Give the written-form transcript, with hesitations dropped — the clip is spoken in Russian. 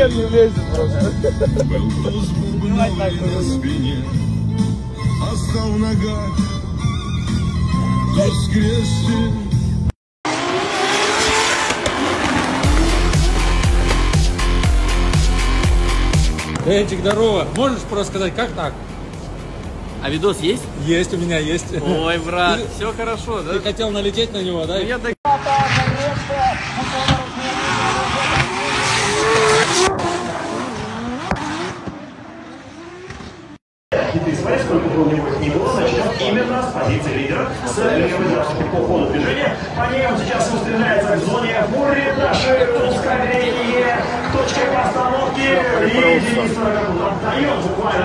член не влезет просто. Был туз бубновый на спине, остал в ногах, туз крестик. Энчик, здорово. Можешь просто сказать, как так? А видос есть? Есть, у меня есть. Ой, брат, все хорошо, да? Ты хотел налететь на него, да? Я так... Смотри, сколько бы у него не было, начнем именно с позиции лидера, с левой дорожки по ходу движения. По ней он сейчас устремляется к зоне фурри, ускорение, точкой постановки, и Денис отдает буквально